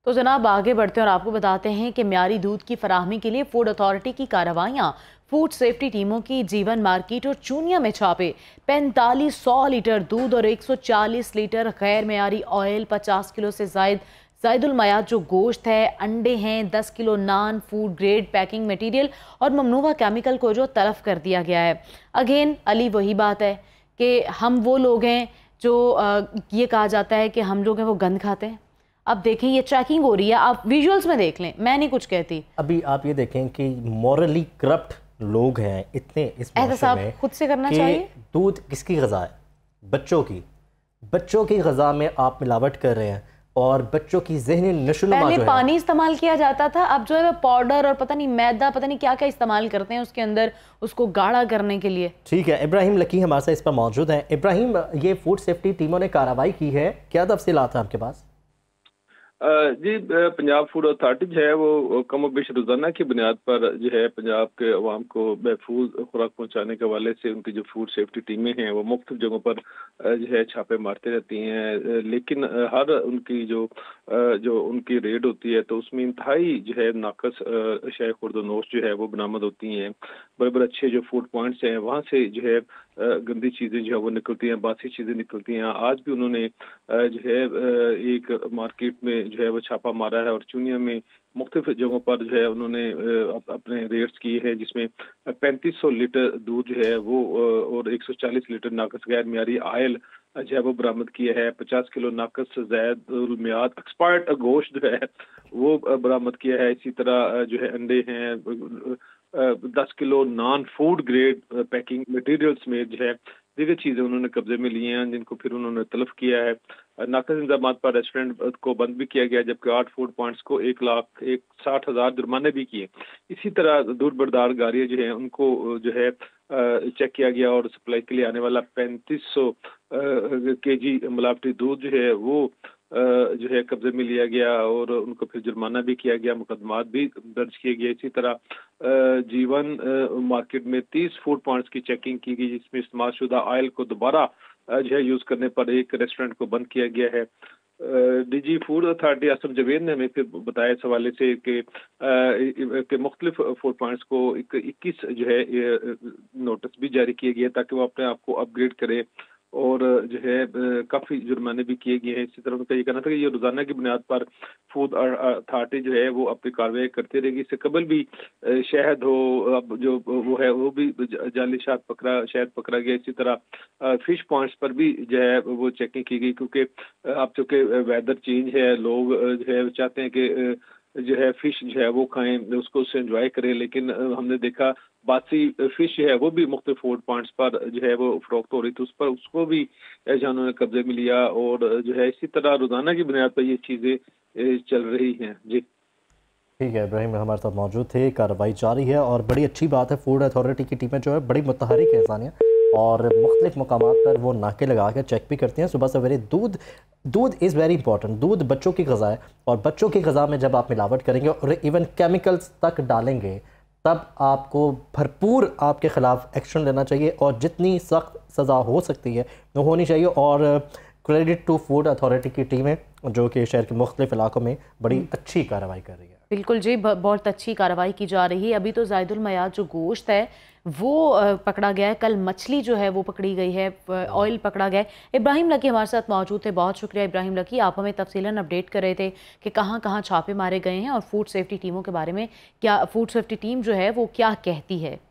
तो जनाब आगे बढ़ते हैं और आपको बताते हैं कि म्यारी दूध की फराहमी के लिए फूड अथॉरिटी की कार्रवाइयाँ। फूड सेफ्टी टीमों की जीवन मार्केट और चूनिया में छापे। 4500 लीटर दूध और 140 लीटर गैर म्यारी ऑयल, 50 किलो से जायदुल मयाद जो गोश्त है, अंडे हैं, 10 kilo non, food grade packing material और ममनूआ केमिकल को जो तलफ कर दिया गया है। अगेन अली वही बात है कि हम वो लोग हैं जो ये कहा जाता है कि हम लोग हैं वो गंद खाते हैं। अब देखें ये चेकिंग हो रही है, आप विजुअल्स में देख लें, मैं नहीं कुछ कहती। अभी आप ये देखें कि मॉरली करप्ट लोग हैं इतने इस मुआशरे में खुद से करना कि चाहिए। दूध किसकी ग़िज़ा है? बच्चों की ग़िज़ा में आप मिलावट कर रहे हैं और बच्चों की ज़हनी नशोनुमा पहले जो है, पानी इस्तेमाल किया जाता था, अब जो है पाउडर और पता नहीं मैदा, पता नहीं क्या क्या इस्तेमाल करते हैं उसके अंदर उसको गाढ़ा करने के लिए। ठीक है, इब्राहिम लकी हमारे साथ इस पर मौजूद हैं। इब्राहिम, ये फूड सेफ्टी टीमों ने कार्रवाई की है, क्या तफसीलात हैं आपके पास? जी, पंजाब फूड अथॉरिटी जो है वो कम बेश रोजाना की बुनियाद पर जो है पंजाब के अवाम को महफूज खुराक पहुंचाने के हवाले से उनकी जो फूड सेफ्टी टीमें हैं वो मुख्तलिफ जगहों पर जो है छापे मारते रहती हैं। लेकिन हर उनकी जो उनकी रेड होती है तो उसमें इंतहाई जो है नाकस अशिया खुर्दनोश जो है वो बरामद होती हैं। बड़े बड़े अच्छे जो फूड पॉइंट्स हैं वहाँ से जो है गंदी चीज़ें जो है वो निकलती हैं, बासी चीज़ें निकलती हैं। आज भी उन्होंने जो है एक मार्केट में जो है वो छापा मारा है और चूनिया में मुख्तलिफ जगहों पर जो है उन्होंने अपने रेट्स किए हैं, जिसमें 3500 लीटर दूध जो है वो और 140 लीटर नाकस गैर मियारी आयल जो है वो बरामद किया है। 50 किलो नाकस ज़ैद मियाद एक्सपायर्ड गोश्त जो है वो बरामद किया है। इसी तरह जो है अंडे हैं, 10 kilo non food grade packing materials में जो है दीगर चीज़ें उन्होंने कब्जे में ली हैं, जिनको फिर उन्होंने तलब किया है। नाकस इंतजाम पर रेस्टोरेंट को बंद भी किया गया, जबकि 8 फूड पॉइंट्स को 1,60,000 जुर्माने भी किए। इसी तरह दूध बरदार गाड़ियाँ जो है उनको जो है चेक किया गया और सप्लाई के लिए आने वाला 3500 केजी मिलावटी दूध जो है वो जो है कब्जे में लिया गया और उनको फिर जुर्माना भी किया गया, मुकदमात भी दर्ज किए गए। इसी तरह जीवन मार्केट में 30 फूड पॉइंट्स की चेकिंग की गई, जिसमें इस्तेमाल शुदा ऑयल को दोबारा जो है यूज करने पर एक रेस्टोरेंट को बंद किया गया है। DG food authority Asim Javed ने हमें फिर बताया इस हवाले से कि मुख्तलिफ फूड पॉइंट्स को 21 जो है नोटिस भी जारी किए गए ताकि वो अपने आप को अपग्रेड करे और जो है काफ़ी जुर्माने भी किए गए हैं। इसी तरह उनका ये कहना था कि ये रोज़ाना की बुनियाद पर फूड अथॉरिटी जो है वो अपनी कार्रवाई करती रहेगी। इससे कबल भी शहद हो, अब जो वो है वो भी जाली शहद पकड़ा गया। इसी तरह फिश पॉइंट्स पर भी जो है वो चेकिंग की गई, क्योंकि अब चूँकि वेदर चेंज है, लोग जो है चाहते हैं कि जो है फिश जो है वो खाएं, उसको उससे एंजॉय करें। लेकिन हमने देखा बासी फिश है वो भी मुख्तलिफ फूड पॉइंट्स पर जो है वो फरोख्त हो रही थी, उस पर उसको भी जानों ने कब्जे में लिया और जो है इसी तरह रोजाना की बुनियाद पर ये चीज़ें चल रही हैं। जी ठीक है, इब्राहिम हमारे साथ मौजूद थे। कार्रवाई जारी है और बड़ी अच्छी बात है, फूड अथॉरिटी की टीमें जो है बड़ी मुतहरिक है इंसानियत और मुख्तलिफ मकामात पर वो नाके लगा कर चेक भी करती हैं सुबह सवेरे। दूध इज़ वेरी इंपॉर्टेंट। दूध बच्चों की ग़िज़ा है और बच्चों की ग़िज़ा में जब आप मिलावट करेंगे और इवन केमिकल्स तक डालेंगे तब आपको भरपूर आपके ख़िलाफ़ एक्शन लेना चाहिए और जितनी सख्त सज़ा हो सकती है वो होनी चाहिए। और क्रेडिट टू फूड अथॉरिटी की टीमें जो कि शहर के मुख्तलिफ इलाकों में बड़ी अच्छी कार्रवाई कर रही है। बिल्कुल जी, बहुत अच्छी कार्रवाई की जा रही है। अभी तो जायदुल मयाद जो गोश्त है वो पकड़ा गया है, कल मछली जो है वो पकड़ी गई है, ऑयल पकड़ा गया है। इब्राहिम लकी हमारे साथ मौजूद थे, बहुत शुक्रिया इब्राहिम लकी, आप हमें तफसीलन अपडेट कर रहे थे कि कहाँ कहाँ छापे मारे गए हैं और फूड सेफ्टी टीमों के बारे में क्या फूड सेफ्टी टीम जो है वो क्या कहती है।